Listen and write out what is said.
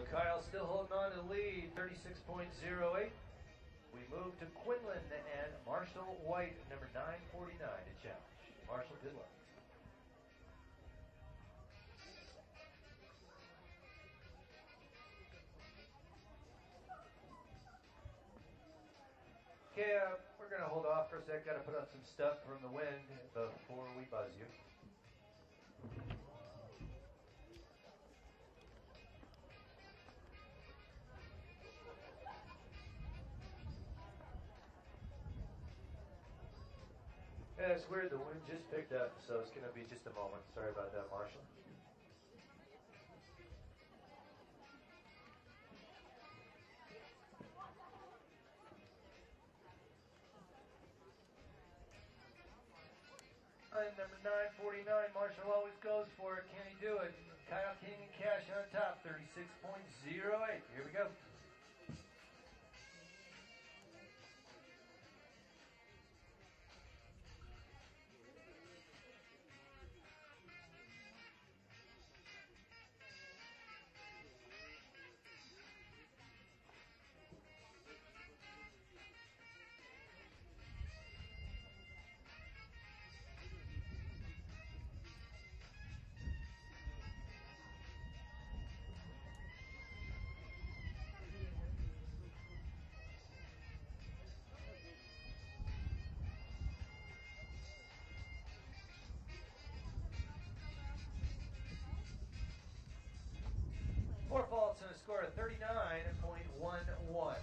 Kyle still holding on to the lead, 36.08. We move to Quinlan and Marshall White, number 949 to challenge. Marshall, good luck. Okay, we're going to hold off for a sec. Got to put up some stuff from the wind before we buzz you. Yeah, it's weird. The wind just picked up, so it's going to be just a moment. Sorry about that, Marshall. Number 949, Marshall always goes for it. Can he do it? Kyle King and Cash on top, 36.08. Here we go. Four faults and a score of 39.11.